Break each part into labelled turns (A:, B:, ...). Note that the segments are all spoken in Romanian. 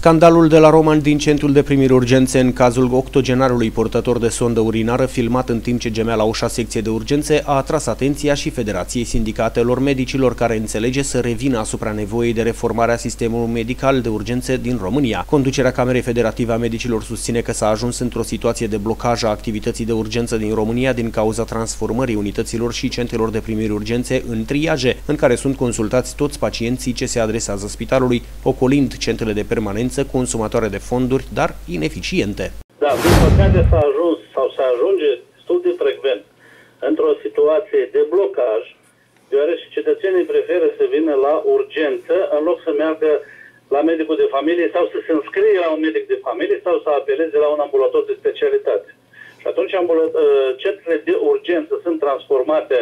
A: Scandalul de la Roman din centrul de primiri urgențe în cazul octogenarului purtător de sondă urinară filmat în timp ce gemea la ușa secției de urgențe a atras atenția și Federației Sindicatelor Medicilor, care înțelege să revină asupra nevoii de reformare a sistemului medical de urgențe din România. Conducerea Camerei Federative a Medicilor susține că s-a ajuns într-o situație de blocaj a activității de urgență din România din cauza transformării unităților și centrelor de primiri urgențe în triaje, în care sunt consultați toți pacienții ce se adresează spitalului, ocolind centrele de permanență consumatoare de fonduri, dar ineficiente.
B: Da, din păcate s-a ajuns sau se ajunge destul de frecvent într-o situație de blocaj, deoarece cetățenii preferă să vină la urgență în loc să meargă la medicul de familie sau să se înscrie la un medic de familie sau să apeleze la un ambulator de specialitate. Și atunci centrele de urgență sunt transformate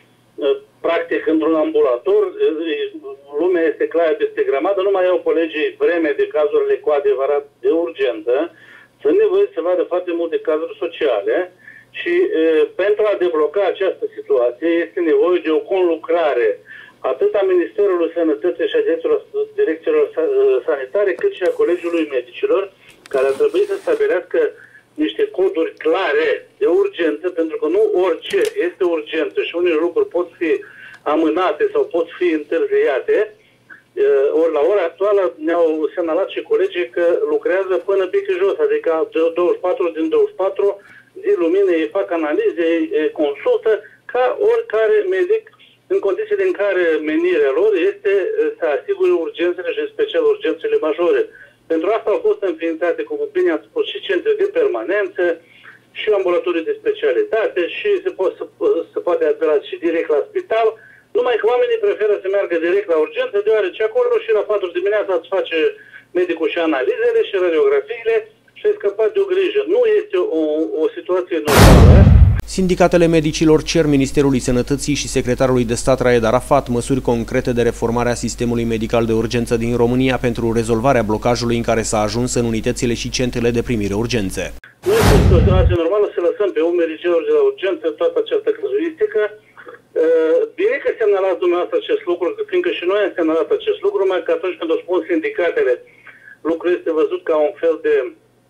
B: practic într-un ambulator, lumea este clară peste grămadă, nu mai au colegii vreme de cazurile cu adevărat de urgență, sunt nevoiți să vadă foarte multe cazuri sociale și pentru a debloca această situație este nevoie de o conlucrare atât a Ministerului Sănătății și a direcțiilor sanitare, cât și a Colegiului Medicilor, care ar trebui să stabilească niște coduri clare de urgență, pentru că nu orice este urgență și unele lucruri pot fi amânate sau pot fi întârziate. Ori la ora actuală ne-au semnalat și colegii că lucrează până pică jos, adică 24 din 24 zi lumină, ei fac analize, ei consultă ca oricare medic, în condițiile în care menirea lor este să asigure urgențele și în special urgențele majore. Pentru asta au fost înființate, cum bine ați spus, și centre de permanență, și ambulatorii de specialitate, și se poate apela și direct la spital, numai că oamenii preferă să meargă direct la urgență, deoarece acolo și la 4 dimineața îți face medicul și analizele și radiografiile și ai scăpat de o grijă. Nu este o situație normală.
A: Sindicatele medicilor cer Ministerului Sănătății și secretarului de stat Raed Arafat măsuri concrete de reformare a sistemului medical de urgență din România pentru rezolvarea blocajului în care s-a ajuns în unitățile și centrele de primire urgențe.
B: Nu este o situație normală să lăsăm pe umerii celor de la urgență toată această cazuistică. Bine că semnalați dumneavoastră acest lucru, fiindcă și noi am semnalat acest lucru, mai că atunci când o spun sindicatele, lucrul este văzut ca un fel de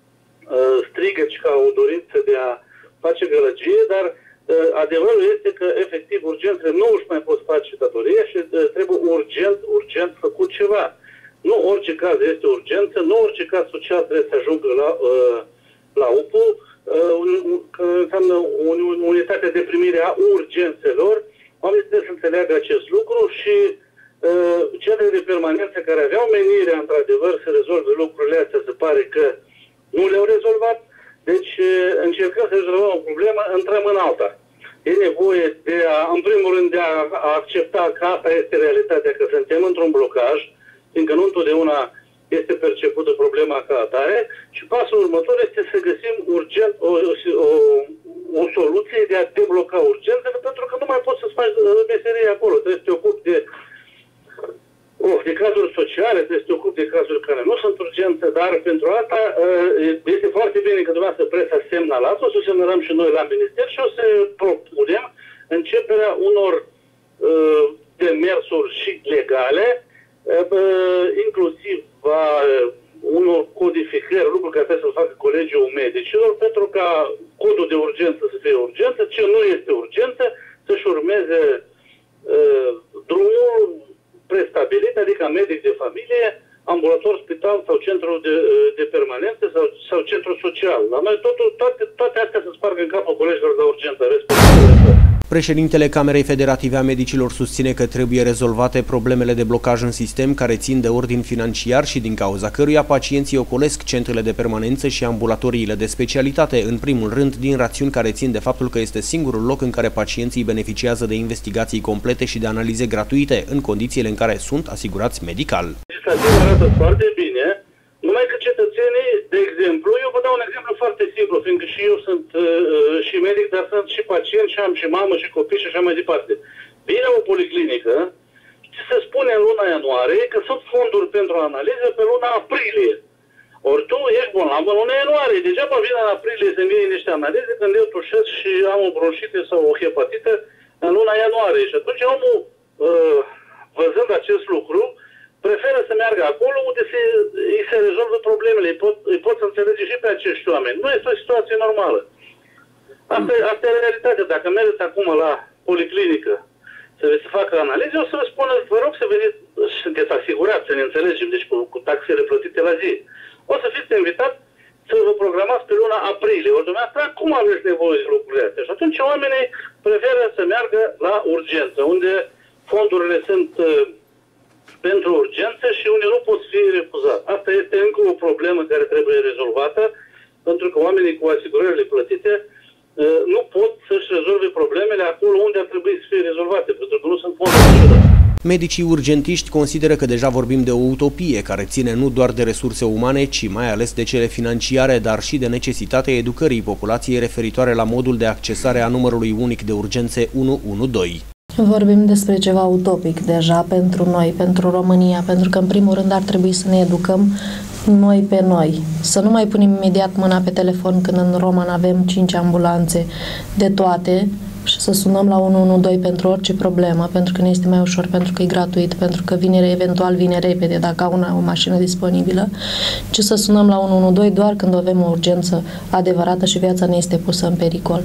B: strigăt și ca o dorință de a face gălăgie, dar adevărul este că efectiv urgențele nu își mai pot face datoria și trebuie urgent făcut ceva. Nu orice caz este urgență, nu orice caz social trebuie să ajungă la UPU, că înseamnă unitatea de primire a urgențelor. Oamenii trebuie să înțeleagă acest lucru și centrele de permanență care aveau menirea într-adevăr să rezolve lucrurile astea, se pare că nu le-au rezolvat. Deci încercăm să rezolvăm o problemă, intrăm în alta. E nevoie de în primul rând, de a accepta că asta este realitatea, că suntem într-un blocaj, fiindcă nu întotdeauna este percepută problema ca atare, și pasul următor este să găsim urgent o soluție de a debloca urgențele, pentru că nu mai poți să-ți faci meserie acolo. Trebuie să te ocupi de cazuri sociale, trebuie să te ocupi de cazuri care nu sunt urgențe, dar pentru asta este foarte bine că dumneavoastră presa semnalat, o să semnalăm și noi la minister și o să propunem începerea unor demersuri și legale, inclusiv unor codificări, lucruri care trebuie să facă Colegiul Medicilor, pentru ca codul de urgență să fie urgență, ce nu este urgență, să-și urmeze drumul prestabilit, adică medic de familie, ambulator, spital sau centru de permanență sau centru social. La noi toate astea se sparg în capul colegilor de urgență, respectiv.
A: Președintele Camerei Federative a Medicilor susține că trebuie rezolvate problemele de blocaj în sistem care țin de ordin financiar și din cauza căruia pacienții ocolesc centrele de permanență și ambulatoriile de specialitate, în primul rând din rațiuni care țin de faptul că este singurul loc în care pacienții beneficiază de investigații complete și de analize gratuite, în condițiile în care sunt asigurați medical.
B: Legislația arată foarte bine, numai că cetățenii, de exemplu, eu vă dau un exemplu foarte simplu, fiindcă și eu sunt și medic, dar sunt și pacient și am și mamă și copii și așa mai departe. Vine o policlinică și se spune în luna ianuarie că sunt fonduri pentru analiză pe luna aprilie. Ori tu ești bolnav în luna ianuarie. Degeaba vine în aprilie să-mi iei niște analize când eu tușesc și am o bronșită sau o hepatită în luna ianuarie. Și atunci omul, văzând acest lucru, preferă să meargă acolo unde îi se rezolvă problemele, îi pot să înțelege și pe acești oameni. Nu este o situație normală. Asta e realitatea. Dacă mergeți acum la policlinică să se facă analize, o să vă spună, vă rog să veniți, sunteți asigurați, să ne înțelegem, deci cu taxele plătite la zi. O să fiți invitat să vă programați pe luna aprilie. Ori dumneavoastră, cum aveți nevoie de lucrurile astea? Și atunci oamenii preferă să meargă la urgență, unde fondurile sunt pentru urgență și unde nu pot fi refuzate. Asta este încă o problemă care trebuie rezolvată, pentru că oamenii cu asigurările plătite nu pot să-și rezolve problemele acolo unde ar trebui să fie rezolvate, pentru că nu sunt fonduri niciodată.
A: Medicii urgentiști consideră că deja vorbim de o utopie care ține nu doar de resurse umane, ci mai ales de cele financiare, dar și de necesitatea educării populației referitoare la modul de accesare a numărului unic de urgențe 112.
C: Vorbim despre ceva utopic deja pentru noi, pentru România, pentru că în primul rând ar trebui să ne educăm noi pe noi. Să nu mai punem imediat mâna pe telefon când în Roman avem 5 ambulanțe de toate și să sunăm la 112 pentru orice problemă, pentru că ne este mai ușor, pentru că e gratuit, pentru că eventual vine repede dacă au o mașină disponibilă, ci să sunăm la 112 doar când avem o urgență adevărată și viața ne este pusă în pericol.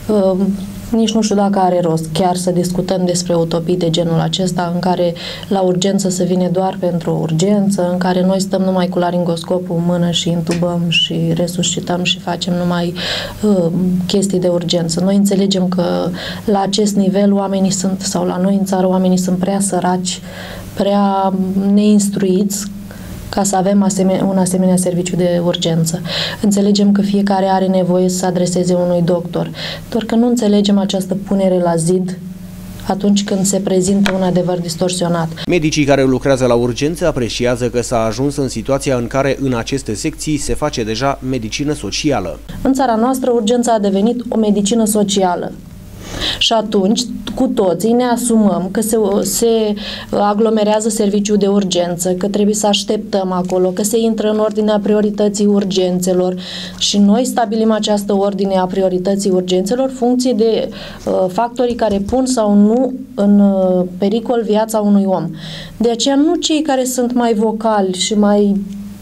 C: Nici nu știu dacă are rost chiar să discutăm despre utopii de genul acesta, în care la urgență se vine doar pentru o urgență, în care noi stăm numai cu laringoscopul în mână și intubăm și resuscităm și facem numai chestii de urgență. Noi înțelegem că la acest nivel oamenii sunt, sau la noi în țară, oamenii sunt prea săraci, prea neinstruiți ca să avem un asemenea serviciu de urgență. Înțelegem că fiecare are nevoie să se adreseze unui doctor, doar că nu înțelegem această punere la zid atunci când se prezintă un adevăr distorsionat.
A: Medicii care lucrează la urgențe apreciază că s-a ajuns în situația în care în aceste secții se face deja medicină socială.
C: În țara noastră, urgența a devenit o medicină socială. Și atunci, cu toții ne asumăm că se aglomerează serviciul de urgență, că trebuie să așteptăm acolo, că se intră în ordinea priorității urgențelor și noi stabilim această ordine a priorității urgențelor funcție de factorii care pun sau nu în pericol viața unui om. De aceea nu cei care sunt mai vocali și mai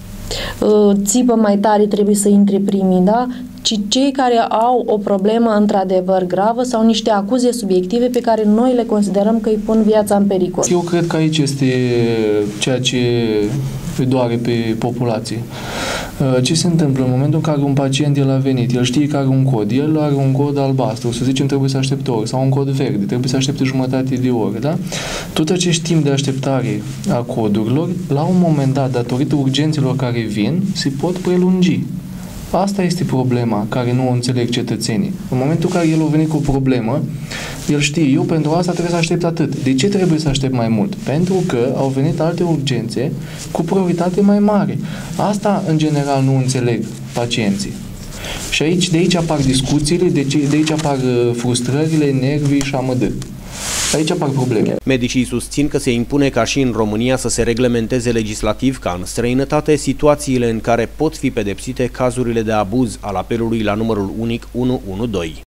C: țipă mai tare trebuie să intre primii, da? Ci cei care au o problemă într-adevăr gravă sau niște acuze subiective pe care noi le considerăm că îi pun viața în pericol.
D: Eu cred că aici este ceea ce îi doare pe populație. Ce se întâmplă în momentul în care un pacient el a venit, el știe că are un cod, el are un cod albastru, să zicem trebuie să aștepte o oră, sau un cod verde, trebuie să aștepte jumătate de oră, da? Tot acest timp de așteptare a codurilor, la un moment dat, datorită urgențelor care vin, se pot prelungi. Asta este problema care nu o înțeleg cetățenii. În momentul în care el a venit cu o problemă, el știe, eu pentru asta trebuie să aștept atât. De ce trebuie să aștept mai mult? Pentru că au venit alte urgențe cu prioritate mai mare. Asta, în general, nu înțeleg pacienții. Și de aici apar discuțiile, de aici apar frustrările, nervii și amădări. Aici apar probleme.
A: Medicii susțin că se impune ca și în România să se reglementeze legislativ ca în străinătate situațiile în care pot fi pedepsite cazurile de abuz al apelului la numărul unic 112.